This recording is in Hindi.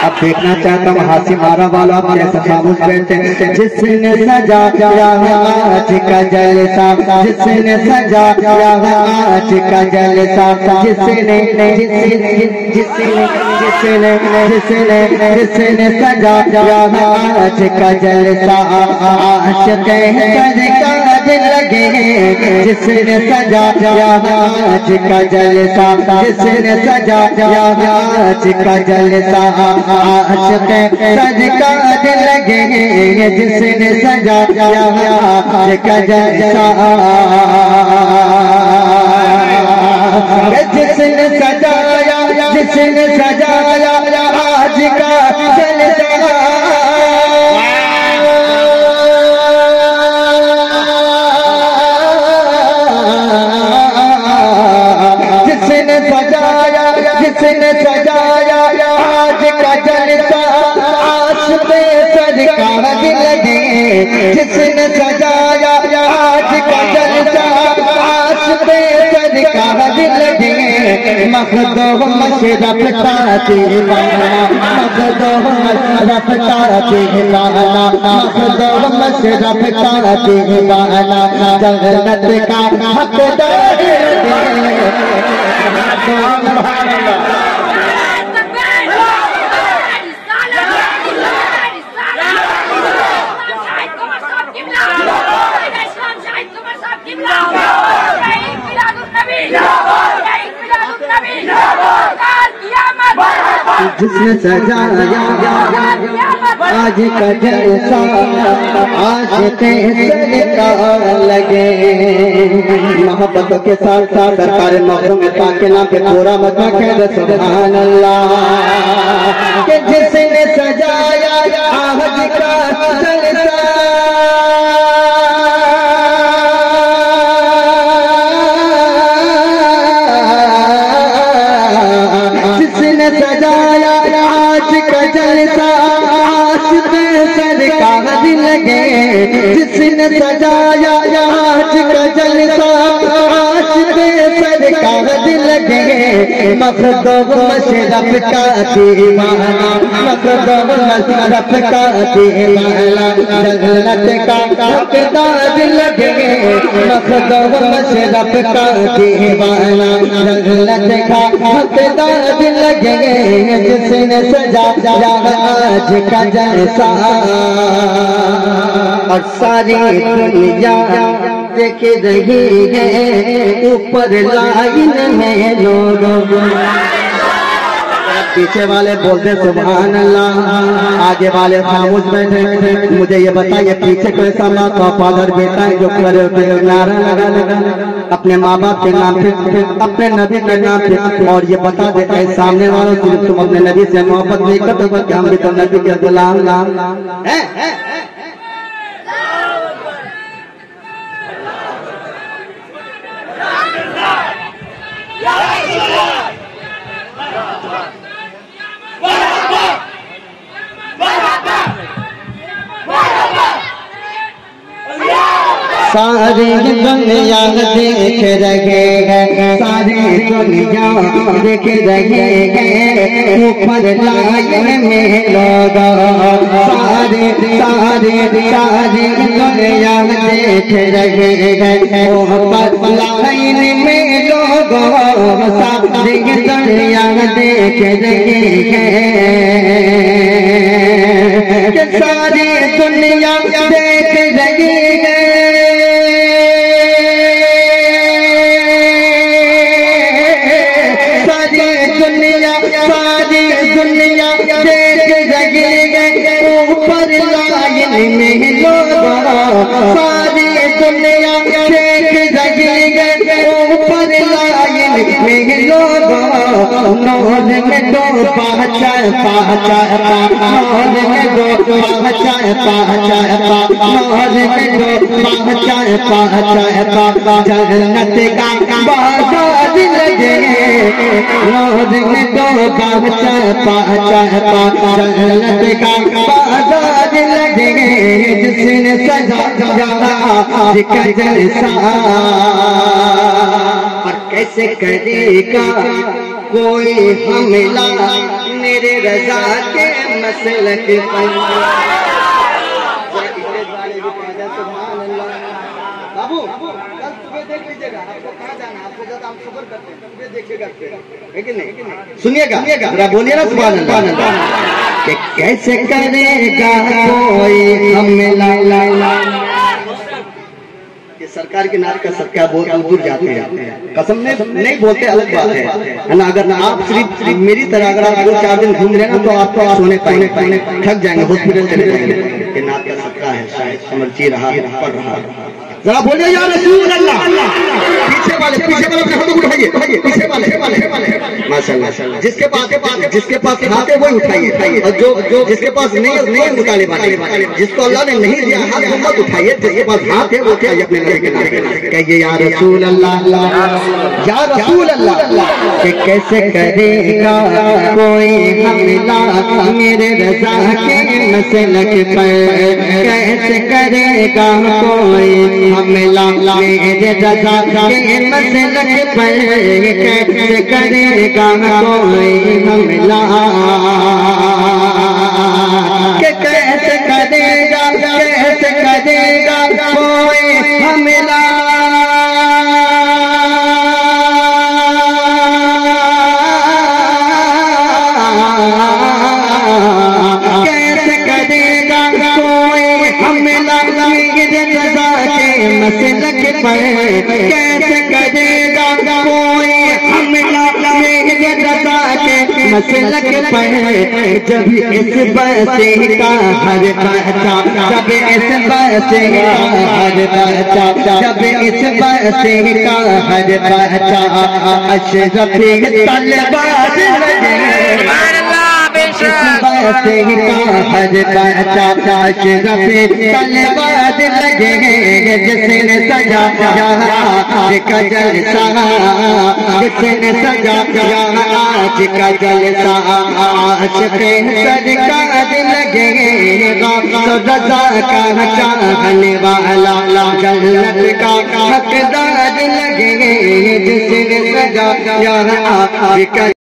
अब देखना चाहता हूँ हाथी मारा वाला कैसे खामोश बैठे। जिसने सजाया आज का जलसा, जिसने सजाया आज का जलसा, जिसने जिसने सजाया आज का जलसा, आशिक़ सदका दिल लगे। जिसने सजाया आज का जलसा, जिसने सजाया आज का जलसा, आशिक़ सदका दिल लगे। जिसने सजाया आज का जलसा, जिसने सजाया आज का जलसा, जिसने सजाया आज का जलसा, आशिक़ सदका दिल लगे। जिसने सजाया आज का जलसा, आशिक़ सदका दिल लगे। मखदूम मशरफ का दीवाना, मखदूम मशरफ का दीवाना, मखदूम मशरफ का दीवाना, जन्नत का हकदार जिसने सजाया आज का जलसा, आशिक़ सदका लगे। मोहब्बतों के साथ साथ सरकार मखदूम के नाम पे पूरा मत कह सुभान अल्लाह। कि जिसने सजाया आज का जलसा, जिसने सजाया आज का जलसा, आशिक़ सदका दिल लगे। जिसने सजाया आज का जलसा, आशिक़ सदका दिल लगे। मखदूम मशरफ का दीवाना, मखदूम मशरफ का दीवाना, जन्नत का हकदार दिल लगे। मखदूम मशरफ का दीवाना, जन्नत का हकदार दिल लगे। जिसने सजाया आज का जलसा, और सारी दुनिया देख रही है ऊपर लाइन में लोग। पीछे वाले बोलते सुभान अल्लाह, आगे वाले खामोश बैठे। मुझे ये बताइए पीछे कोई sama का फादर बेटा है जो करे नारा लगा अपने माँ बाप के नाम पे, अपने नबी के नाम पे, और ये बता देता है सामने वालों से तुम अपने नबी से मोहब्बत नहीं करते कि हम भी तो नबी के गुलाम है। सारी दुनिया देख रहे हैं, सारी दुनिया देख रहे हैं ऊपर लाइन में लोग। सारी दुनिया देख रहे हैं ऊपर लाइन में लोग। सारी दुनिया देख रहे हैं, सारी दुनिया देख रही है। सारी दुनिया देख रही है ऊपर लाइन में लोग। सारी दुनिया देख रही है ऊपर लाइन में लोग। नौज में दो पहचान नौज में दो पहचान नौज में दो पहचान जन्नत का बाजार लगे। नौज में दो पहचान जन्नत का बाजार लगे। जिसने सजाया आज का जलसा, और कैसे करेगा कोई हमला मेरे रजा के मसलक पर। बाबू कल सुबह देख लीजिएगा, आपको कहाँ जाना, आपको ज्यादा हम सफर करते हैं, सुबह देखिएगा, है कि नहीं? सुनिएगा, जरा बोलिए ना सुभान अल्लाह। कि कैसे करेगा कोई हमें ला ला ला। ये सरकार के नारे का सबका बहुत दूर जाते हैं, कसम नहीं बोलते अलग बात है ना। अगर आप सिर्फ मेरी तरह अगर आप 2-4 दिन घूम रहे ना तो आपको सोने पाने थक जाएंगे, हॉस्पिटल चले जाएंगे। कि नाक का सबका है, शायद समझ रहा है, पढ़ रहा है। जरा बोलिए या रसूल अल्लाह। पीछे वाले अपने हाथ उठाइए, पीछे वाले माशाल्लाह। जिसके पास हाथ है वही उठाइए, और जो जिसके पास नहीं उठाने वाले, जिसको अल्लाह ने नहीं दिया हाथ वो मत उठाइए। जिसके पास हाथ है वो उठाइए अपने गले के नारे। कहिए या रसूल अल्लाह, या रसूल अल्लाह। कि कैसे करेगा कोई हमला मेरे रजा के मसलक पर, कैसे करेगा कोई हमला मेरे रजा के मसलक पर, कैसे करेगा कोई हमला, के कैसे करेगा कोई हमला। कैसे करेगा कोई हमला मेरे रजा के मसलक पर, कैसे करेगा कोई हमला मेरे रजा के मसलक पर। जब इस बसे का हर बच्चा, जब इस बसे का हर बच्चा, जब इस बसे का हर बच्चा अशरफी तलवार लगे, बसे का हर बच्चा अशरफी तलवार लगे। जिसने सजा आज का जलसा, जिसने सजा आज का जलसा, आशिक़े सरकार लगेगा। तो रज़ा का चाहने वाला जन्नत का हकदार लगेगा। जिसने सजा आज का